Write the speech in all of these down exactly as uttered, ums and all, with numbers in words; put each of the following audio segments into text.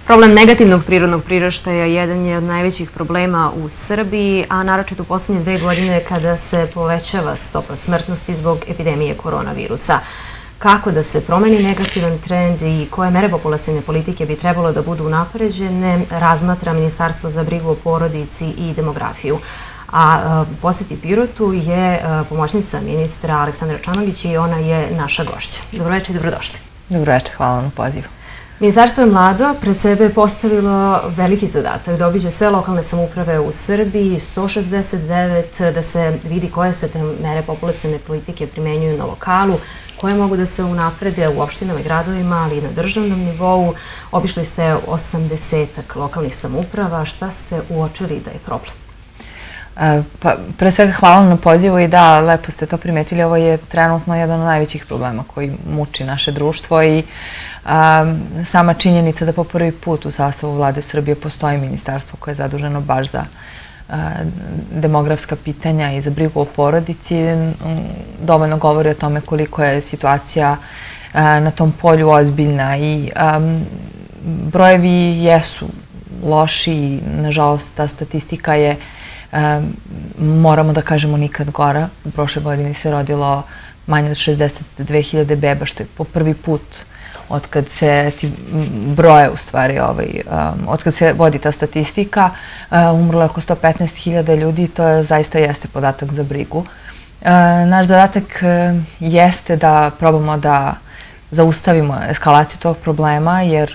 Problem negativnog prirodnog priraštaja jedan je od najvećih problema u Srbiji, a naročito u posljednje dve godine kada se povećava stopa smrtnosti zbog epidemije koronavirusa. Kako da se promeni negativan trend i koje mere populacione politike bi trebalo da budu unapređene, razmatra Ministarstvo za brigu o porodici i demografiju. A u poseti Pirotu je pomoćnica ministra Aleksandra Čanogić i ona je naša gošća. Dobroveče i dobrodošli. Dobroveče, hvala na pozivu. Ministarstvo je mlado pred sebe postavilo veliki zadatak da obiđe sve lokalne samouprave u Srbiji, sto šezdeset devet, da se vidi koje se te mere populacione politike primenjuju na lokalu, koje mogu da se unaprede u opštinama i gradovima, ali i na državnom nivou. Obišli ste osamdesetak lokalnih samouprava. Šta ste uočili da je problem? Pa, pre svega hvala na pozivu i da, lepo ste to primetili. Ovo je trenutno jedan od najvećih problema koji muči naše društvo i sama činjenica da po prvi put u sastavu Vlade Srbije postoji ministarstvo koje je zaduženo baš za demografska pitanja i za brigu o porodici dovoljno govori o tome koliko je situacija na tom polju ozbiljna i brojevi jesu loši i nažalost ta statistika je, moramo da kažemo, nikad gora. U prošle godini se rodilo manje od šezdeset dve hiljade beba, što je po prvi put od kad se ti broje, u stvari, od kad se vodi ta statistika, umrlo je oko sto petnaest hiljada ljudi i to zaista jeste podatak za brigu. Naš zadatak jeste da probamo da zaustavimo eskalaciju tog problema, jer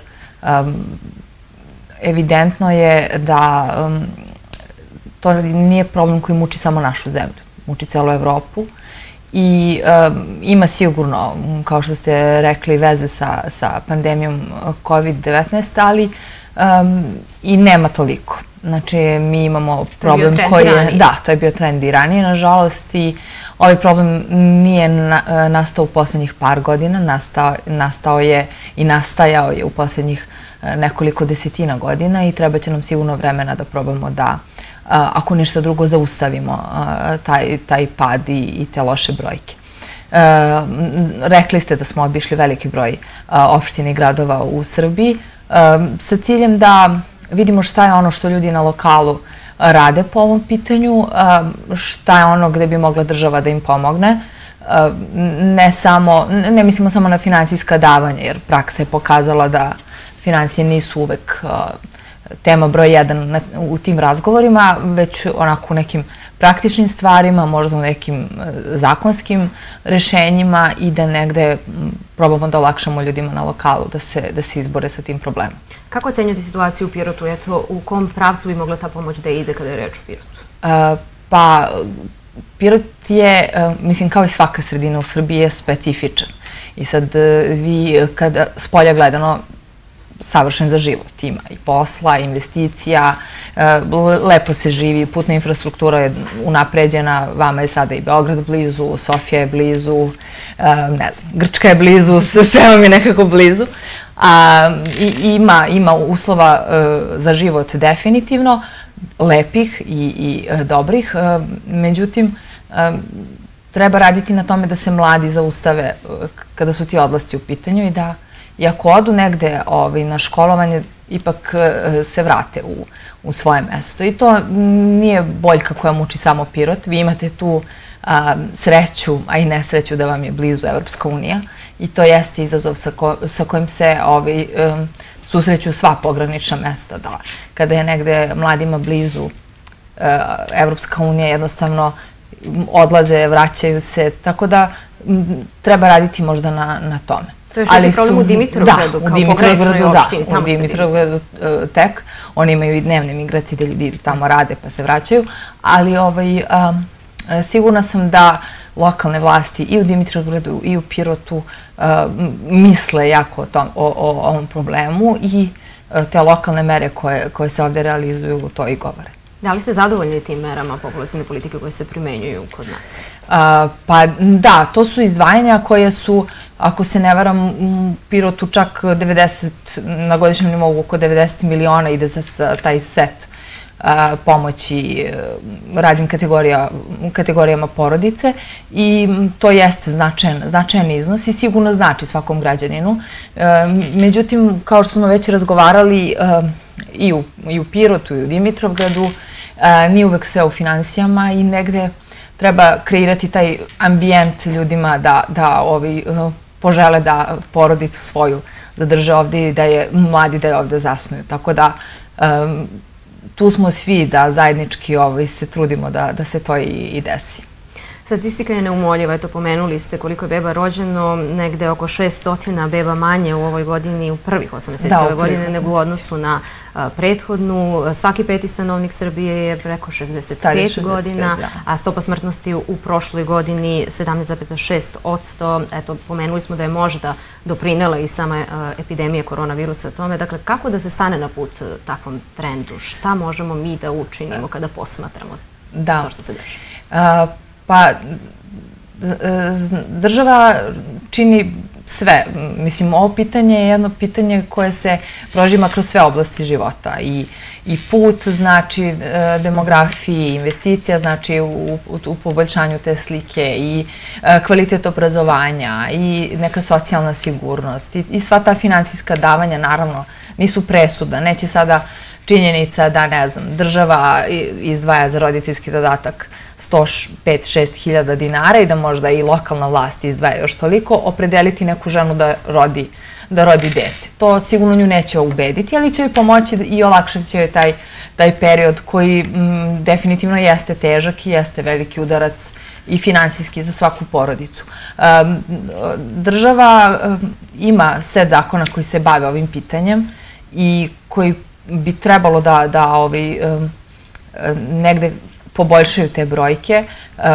evidentno je da to nije problem koji muči samo našu zemlju, muči celu Evropu. I ima sigurno, kao što ste rekli, veze sa pandemijom kovid devetnaest, ali i nema toliko. Znači, mi imamo problem koji je... Da, to je bio trend i ranije, nažalost, i ovaj problem nije nastao u poslednjih par godina, nastao je i nastajao je u poslednjih nekoliko desetina godina i treba će nam sigurno vremena da probamo da, ako ništa drugo, zaustavimo taj pad i te loše brojke. Rekli ste da smo obišli veliki broj opština i gradova u Srbiji sa ciljem da vidimo šta je ono što ljudi na lokalu rade po ovom pitanju, šta je ono gde bi mogla država da im pomogne. Ne samo, ne mislimo samo na finansijska davanja, jer praksa je pokazala da finansije nisu uvek tema broj jedan u tim razgovorima, već onako u nekim praktičnim stvarima, možda u nekim zakonskim rešenjima i da negde probamo da olakšamo ljudima na lokalu da se izbore sa tim problemom. Kako ocenjujete situaciju u Pirotu? Eto, u kom pravcu bi mogla ta pomoć da ide kada je reč o Pirotu? Pa, Pirot je, mislim, kao i svaka sredina u Srbiji, je specifičan. I sad vi, kada s polja gledano, savršen za život. Ima i posla, investicija, lepo se živi, putna infrastruktura je unapređena, vama je sada i Beograd blizu, Sofija je blizu, ne znam, Grčka je blizu, sve vam je nekako blizu. Ima uslova za život definitivno, lepih i dobrih, međutim, treba raditi na tome da se mladi zaustave kada su ti odlasci u pitanju i da i ako odu negde na školovanje, ipak se vrate u svoje mesto. I to nije boljka koja muči samo Pirot. Vi imate tu sreću, a i nesreću da vam je blizu Evropska unija. I to jeste izazov sa kojim se susreću sva pogranična mesta. Kada je negde mladima blizu Evropska unija, jednostavno odlaze, vraćaju se. Tako da treba raditi možda na tome. To je što je problem u Dimitrovgradu, kao pogrančnoj opštini. Da, u Dimitrovgradu tek. Oni imaju i dnevne migracije gde ljudi tamo rade pa se vraćaju. Ali sigurna sam da lokalne vlasti i u Dimitrovgradu i u Pirotu misle jako o ovom problemu i te lokalne mere koje se ovde realizuju to i govore. Da li ste zadovoljni tim merama populacione politike koje se primenjuju kod nas? Pa da, to su izdvajanja koje su, ako se ne varam, u Pirotu čak devedeset, na godišnjem nivou oko devedeset miliona ide za taj set pomoći radnim kategorijama porodice i to jeste značajan iznos i sigurno znači svakom građaninu. Međutim, kao što smo već razgovarali i u Pirotu i u Dimitrovgradu, nije uvek sve u finansijama i negde treba kreirati taj ambijent ljudima da požele da porodicu svoju zadrže ovde i da je mladi da je ovde zasnuju. Tako da tu smo svi da zajednički se trudimo da se to i desi. Statistika je neumoljiva, eto pomenuli ste koliko je beba rođeno, negde oko šesto beba manje u ovoj godini, u prvih osam meseci ove godine, nego u odnosu na prethodnu. Svaki peti stanovnik Srbije je preko šezdeset pet godina, a stopa smrtnosti u prošloj godini sedamnaest zarez šest posto. Eto, pomenuli smo da je možda doprinela i sama epidemija koronavirusa tome. Dakle, kako da se stane na put takvom trendu? Šta možemo mi da učinimo kada posmatramo to što se dešava? Pa, država čini sve. Mislim, ovo pitanje je jedno pitanje koje se prožima kroz sve oblasti života. I put znači demografiji, investicija znači u poboljšanju te slike i kvalitet obrazovanja i neka socijalna sigurnost. I sva ta finansijska davanja, naravno, nisu presuda. Neće sada činjenica da, ne znam, država izdvaja za roditeljski dodatak sto pet do šest hiljada dinara i da možda i lokalna vlast izdvaja još toliko, opredeliti neku ženu da rodi dete. To sigurno nju neće ubediti, ali će joj pomoći i olakšati će joj taj period koji definitivno jeste težak i jeste veliki udarac i finansijski za svaku porodicu. Država ima set zakona koji se bave ovim pitanjem i koji bi trebalo da negde poboljšaju te brojke.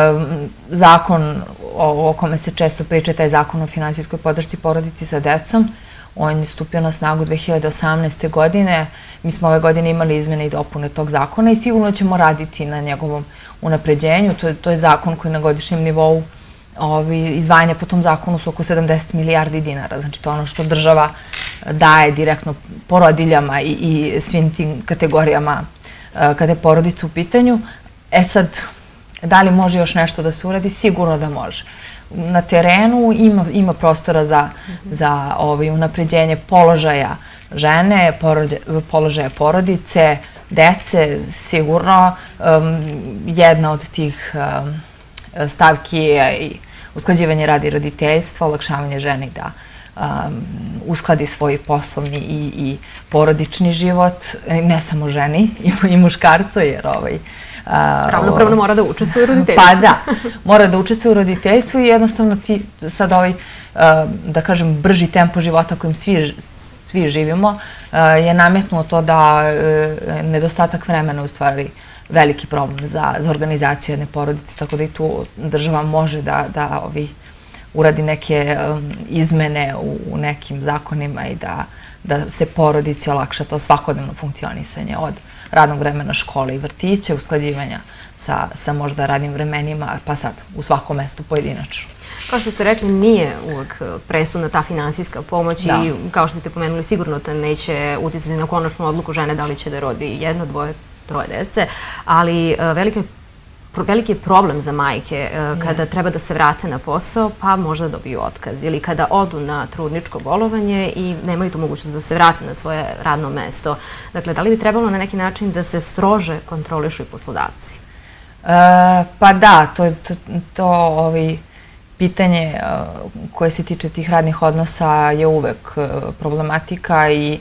Zakon o kome se često priča, taj zakon o finansijskoj podršci porodici sa decom, on je stupio na snagu dve hiljade osamnaeste. godine. Mi smo ove godine imali izmene i dopune tog zakona i sigurno ćemo raditi na njegovom unapređenju. To je zakon koji na godišnjem nivou izdvajanja po tom zakonu su oko sedamdeset milijardi dinara. Znači, to je ono što država daje direktno porodiljama i svim tim kategorijama kada je porodica u pitanju. E sad, da li može još nešto da se uradi? Sigurno da može. Na terenu ima prostora za unapređenje položaja žene, položaja porodice, dece. Sigurno jedna od tih stavki je i usklađivanje rada i roditeljstva, olakšavanje ženi da uskladi svoj poslovni i porodični život, ne samo ženi, i muškarcu, jer ovaj... Ravnopravno mora da učestvuje u roditeljstvu. Pa da, mora da učestvuje u roditeljstvu i jednostavno ti sad ovaj, da kažem, brži tempo života kojim svi živimo je nametnuo to da nedostatak vremena u stvari veliki problem za organizaciju jedne porodice, tako da i tu država može da uradi neke izmene u nekim zakonima i da se porodici olakša to svakodnevno funkcionisanje od radnog vremena škole i vrtića, usklađivanja sa možda radnim vremenima, pa sad u svakom mestu pojedinačno. Kao što ste rekli, nije uvek presudna ta finansijska pomoć i kao što ste pomenuli, sigurno to neće uticati na konačnu odluku žene da li će da rodi jedno, dvoje, troje dece, ali velike veliki je problem za majke kada treba da se vrate na posao, pa možda dobiju otkaz. Ili kada odu na trudničko bolovanje i nemaju tu mogućnost da se vrate na svoje radno mesto. Dakle, da li bi trebalo na neki način da se strože kontrolišu i poslodavci? Pa da, to pitanje koje se tiče tih radnih odnosa je uvek problematika i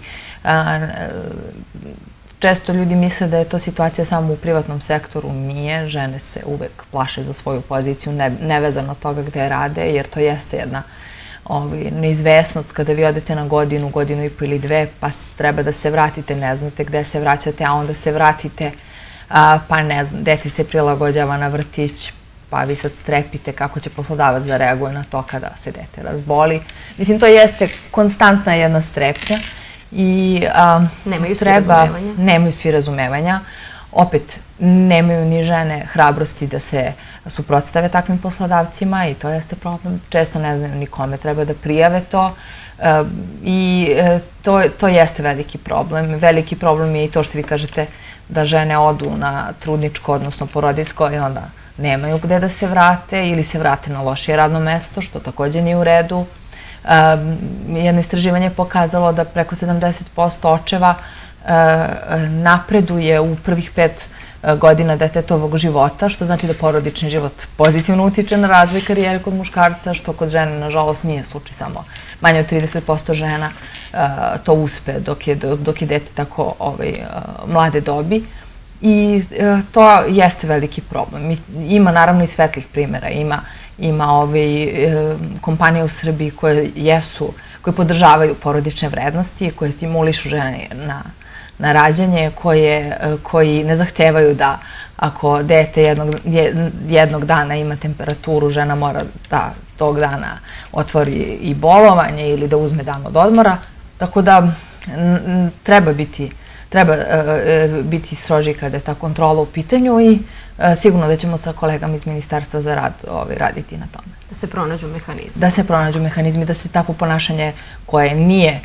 često ljudi misle da je to situacija samo u privatnom sektoru. Nije. Žene se uvek plaše za svoju poziciju, nevezano od toga gde rade, jer to jeste jedna neizvesnost kada vi odete na godinu, godinu i po ili dve, pa treba da se vratite, ne znate gde se vraćate, a onda se vratite, pa ne znam, dete se prilagođava na vrtić, pa vi sad strepite kako će poslodavac da reaguje na to kada se dete razboli. Mislim, to jeste konstantna jedna strepnja. Nemaju svi razumevanja. Nemaju svi razumevanja. opet nemaju ni žene hrabrosti da se suprotstave takvim poslodavcima i to jeste problem. Često ne znaju ni kome treba da prijave to i to, to jeste veliki problem. Veliki problem je i to što vi kažete da žene odu na trudničko, odnosno porodiljsko i onda nemaju gde da se vrate ili se vrate na lošije radno mesto, što takođe nije u redu. Jedno istraživanje je pokazalo da preko sedamdeset posto očeva napreduje u prvih pet godina detetovog života, što znači da porodični život pozitivno utiče na razvoj karijere kod muškarca, što kod žene, nažalost, nije slučaj. Samo manje od trideset posto žena to uspe dok je, dok je dete tako mlade dobi. I to jeste veliki problem. Ima naravno i svetlih primjera. Ima, ima kompanije u Srbiji koje jesu, koje podržavaju porodične vrednosti, koje stimulišu žene na na rađanje, koje, koji ne zahtevaju da ako dete jednog, jednog dana ima temperaturu, žena mora da tog dana otvori i bolovanje ili da uzme dan od odmora. Tako da treba biti, treba biti stroži kada je ta kontrola u pitanju i sigurno da ćemo sa kolegama iz Ministarstva za rad raditi na tome. Da se pronađu mehanizmi. Da se pronađu mehanizmi, da se takvo ponašanje koje nije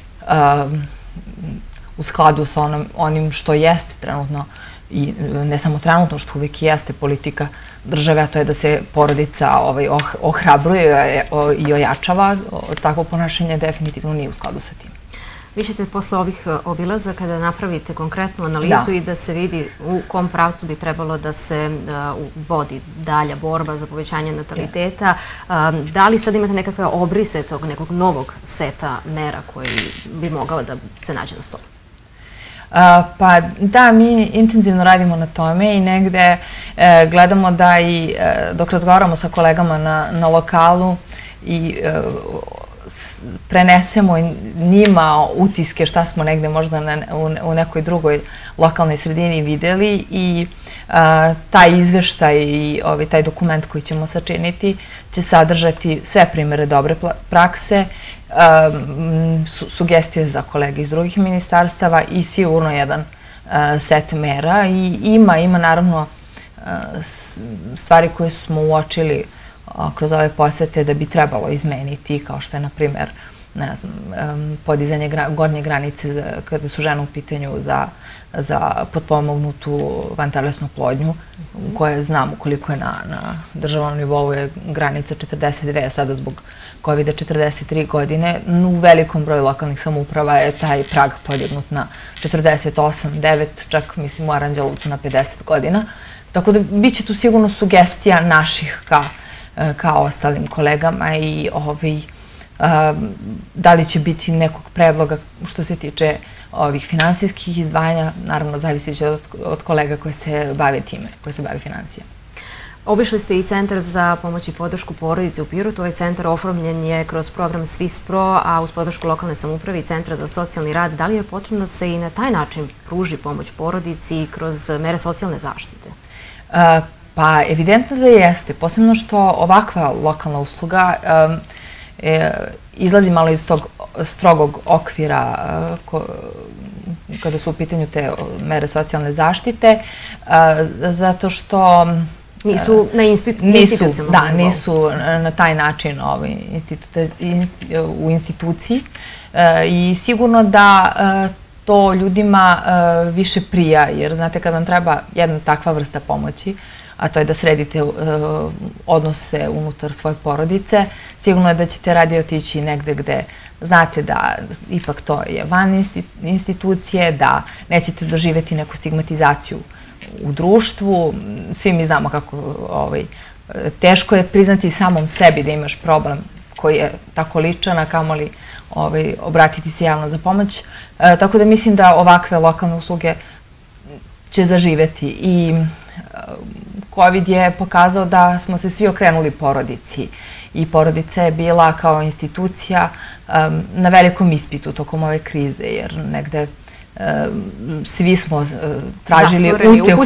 u skladu sa onim što jeste trenutno i ne samo trenutno, što uvijek jeste politika države, a to je da se porodica ohrabruje i ojačava. Takvo ponašanje definitivno nije u skladu sa tim. Vi ćete posle ovih obilazaka da napravite konkretnu analizu i da se vidi u kom pravcu bi trebalo da se vodi dalja borba za povećanje nataliteta. Da li sad imate nekakve obrise tog nekog novog seta mera koji bi mogao da se nađe na stolu? Pa da, mi intenzivno radimo na tome i negde gledamo da i dok razgovaramo sa kolegama na lokalu i prenesemo njima utiske šta smo negde možda u nekoj drugoj lokalnoj sredini videli i taj izveštaj i taj dokument koji ćemo sačiniti će sadržati sve primere dobre prakse, sugestije za kolege iz drugih ministarstava i sigurno jedan set mera. I ima, ima naravno stvari koje smo uočili kroz ove posete da bi trebalo izmeniti, kao što je, na primjer, ne znam, podizanje gornje granice kada su žene u pitanju za potpomognutu vantelesnu oplodnju, koje znamo koliko je na državnom nivou je granica četrdeset dve, sada zbog kovida četrdeset tri godine. U velikom broju lokalnih samouprava je taj prag podignut na četrdeset osam, devet, čak mislim u Aranđelovcu na pedeset godina. Tako da bit će tu sigurno sugestija naših ka kao ostalim kolegama i da li će biti nekog predloga što se tiče ovih finansijskih izdvajanja, naravno zavisi će od kolega koji se bave time, koji se bave financijama. Obišli ste i Centar za pomoć i podršku porodici u Pirotu. Ovaj centar oformljen je kroz program SWISPRO, a uz podršku lokalne samouprave i Centra za socijalni rad. Da li je potrebno se i na taj način pruži pomoć porodici kroz mere socijalne zaštite? Pa, evidentno da jeste, posebno što ovakva lokalna usluga izlazi malo iz tog strogog okvira kada su u pitanju te mere socijalne zaštite, zato što nisu na institucionalnom nivou. Da, nisu na taj način u instituciji i sigurno da to ljudima više prija, jer znate kad vam treba jedna takva vrsta pomoći, a to je da sredite odnose unutar svoje porodice, sigurno je da ćete radije otići negde gde znate da ipak to je van institucije, da nećete doživjeti neku stigmatizaciju u društvu. Svi mi znamo kako teško je priznati samom sebi da imaš problem koji je tako ličan, a kamoli obratiti se javno za pomoć. Tako da mislim da ovakve lokalne usluge će zaživeti i COVID je pokazao da smo se svi okrenuli porodici i porodica je bila kao institucija na velikom ispitu tokom ove krize, jer negde svi smo tražili utehu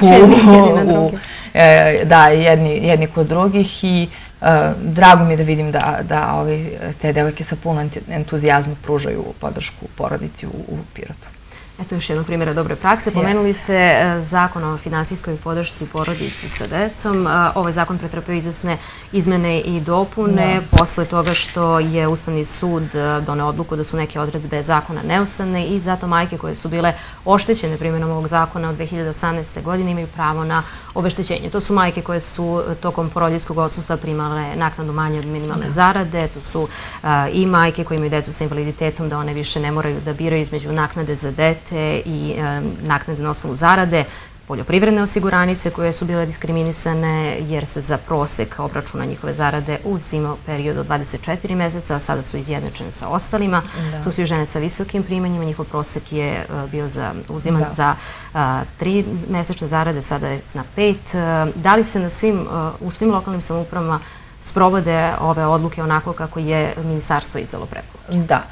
jedni kod drugih i drago mi je da vidim da te devojke sa puno entuzijazma pružaju podršku porodici u Pirotu. Eto još jednog primjera dobre prakse. Pomenuli ste zakon o finansijskoj podršci porodici sa decom. Ovaj zakon pretrpeo izvesne izmene i dopune posle toga što je Ustavni sud doneo odluku da su neke odredbe zakona neustavne i zato majke koje su bile oštećene primjenom ovog zakona od dve hiljade osamnaeste. godine imaju pravo na obeštećenje. To su majke koje su tokom porodiljskog odsustva primale naknadu manje od minimalne zarade. To su i majke koje imaju decu sa invaliditetom da one više ne moraju da biraju između naknade za dete i naknade na osnovu zarade, poljoprivredne osiguranice koje su bile diskriminisane jer se za prosek obračuna njihove zarade uzimao period od dvadeset četiri meseca, a sada su izjednačene sa ostalima. Tu su i žene sa visokim primanjima, njihov prosek je bio uziman za tri mesečne zarade, sada je na pet. Da li se u svim lokalnim samoupravama sprovode ove odluke onako kako je ministarstvo izdalo preporuke? Da.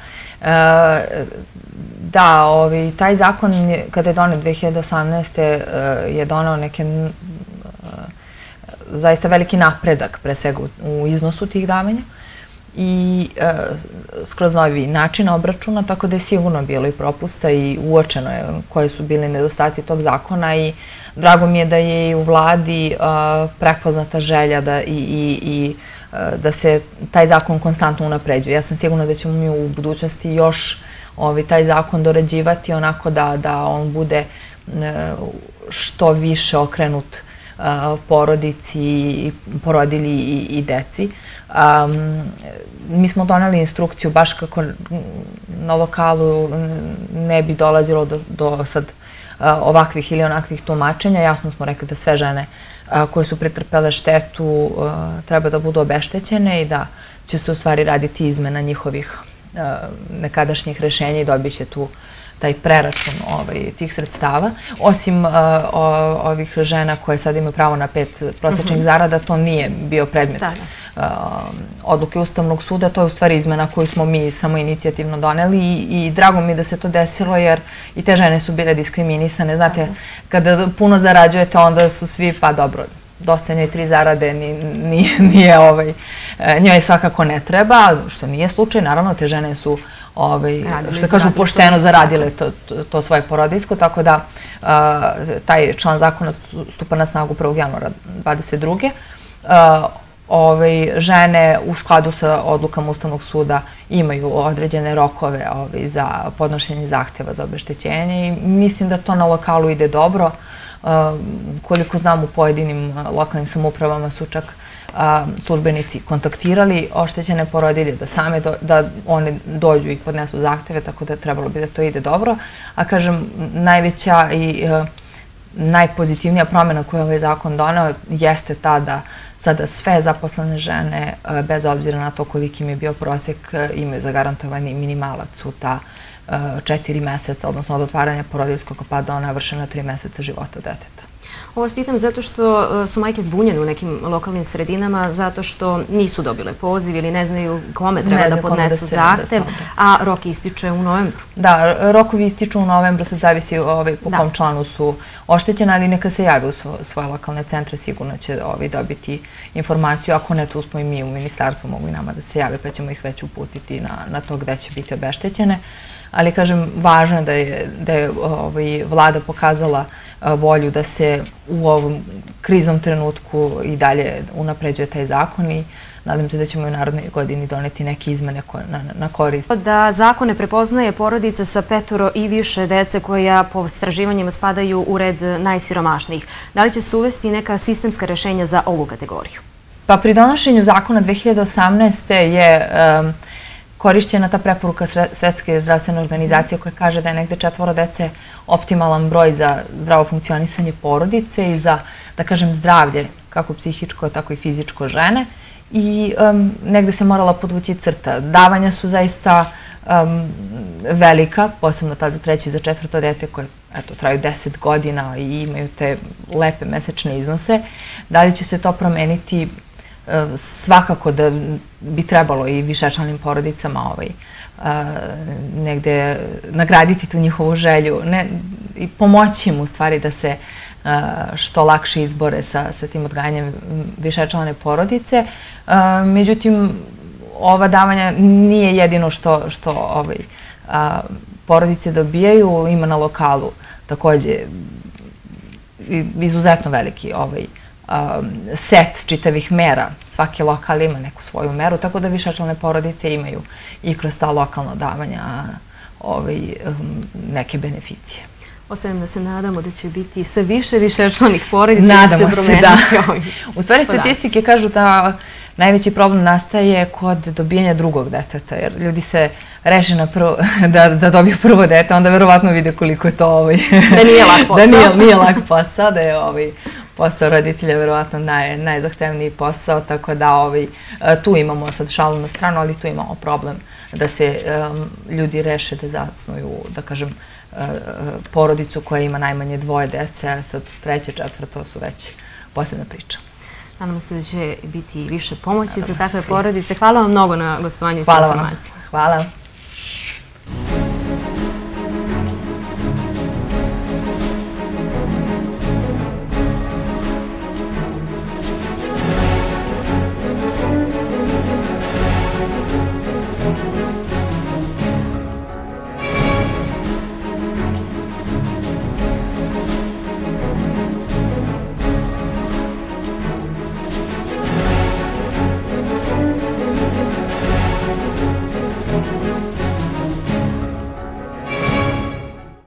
Da, taj zakon kada je donet dve hiljade osamnaeste. je donao neke zaista veliki napredak pre svega u iznosu tih davanja i skroz novi način obračuna, tako da je sigurno bilo i propusta i uočeno je koje su bili nedostaci tog zakona i drago mi je da je i u vladi prepoznata želja da i da se taj zakon konstantno unapređuje. Ja sam sigurna da ćemo mi u budućnosti još taj zakon dorađivati onako da on bude što više okrenut porodici, porodilji i deci. Mi smo doneli instrukciju baš kako na lokalu ne bi dolazilo do sad ovakvih ili onakvih tumačenja. Jasno smo rekli da sve žene koje su pretrpele štetu treba da budu obeštećene i da će se u stvari raditi izmena njihovih nekadašnjih rešenja i dobit će tu taj preračun tih sredstava. Osim ovih žena koje sad imaju pravo na pet prosečnih zarada, to nije bio predmet odluke Ustavnog suda. To je u stvari izmena koju smo mi samo inicijativno doneli i drago mi da se to desilo jer i te žene su bile diskriminisane. Znate, kada puno zarađujete onda su svi, pa dobro, dosta njoj tri zarade, njoj svakako ne treba, što nije slučaj. Naravno, te žene su, što kažu, pošteno zaradile to svoje porodiljsko, tako da taj član zakona stupa na snagu prvog januara dvadeset druge. Žene u skladu sa odlukama Ustavnog suda imaju određene rokove za podnošenje zahteva za obeštećenje i mislim da to na lokalu ide dobro. Koliko znam, u pojedinim lokalnim samoupravama su čak službenici kontaktirali oštećene porodilje da same, da one dođu i podnesu zahteve, tako da trebalo bi da to ide dobro. A kažem, najveća i najpozitivnija promjena koju je ovaj zakon doneo jeste ta da sada sve zaposlene žene, bez obzira na to koliki im je bio prosek, imaju zagarantovani minimalac u ta četiri meseca, odnosno od otvaranja porodiljskog pa do navršena tri meseca života deteta. Ovo vas pitam zato što su majke zbunjene u nekim lokalnim sredinama, zato što nisu dobile poziv ili ne znaju kome treba da podnesu zahtev, a rok ističe u novembru. Da, rokovi ističu u novembru, sad zavisi po kom članu su oštećene, ali neka se jave u svoje lokalne centre, sigurno će dobiti informaciju. Ako ne, tu smo i mi u ministarstvu, mogu i nama da se jave, pa ćemo ih već uputiti na to gde će biti obeštećene. Ali, kažem, važno je da je vlada pokazala volju da se u ovom kriznom trenutku i dalje unapređuje taj zakon i nadam se da ćemo i u narednoj godini doneti neke izmene na korist. Da zakon ne prepoznaje porodica sa petoro i više dece koja po istraživanjima spadaju u red najsiromašnijih. Da li će se uvesti neka sistemska rešenja za ovu kategoriju? Pa pri donošenju zakona dve hiljade osamnaeste. je korišćena ta preporuka Svetske zdravstvene organizacije koja kaže da je negde četvoro dece optimalan broj za zdravo funkcionisanje porodice i za, da kažem, zdravlje, kako psihičko, tako i fizičko žene. I negde se morala podvući crta. Davanja su zaista velika, posebno tad za treće i za četvrto dete koje traju deset godina i imaju te lepe mesečne iznose. Da li će se to promeniti? Svakako da bi trebalo i višečlanim porodicama negde nagraditi tu njihovu želju i pomoći im u stvari da se što lakše izbore sa tim odgajanjem višečlane porodice. Međutim, ova davanja nije jedino što porodice dobijaju. Ima na lokalu takođe izuzetno veliki ovaj set čitavih mera. Svaki lokal ima neku svoju meru, tako da višečlane porodice imaju i kroz ta lokalna davanja neke beneficije. Ostajem da se nadamo da će biti sve više višečlanih porodica. Nadamo se, da. U stvari statistike kažu da najveći problem nastaje kod dobijanja drugog deteta, jer ljudi se reše da dobiju prvo dete, onda verovatno vide koliko je to... Da nije lak posao. Da nije lak posao, da je posao roditelja verovatno najzahtevniji posao, tako da tu imamo sad šalu na stranu, ali tu imamo problem da se ljudi reše da zasnuju, da kažem, porodicu koja ima najmanje dvoje dece, a sad treće, četvrto su već posebna priča. Nadamo se da će biti više pomoći za takve porodice. Hvala vam mnogo na gostovanju i sa informacijama. Hvala vam. Hvala.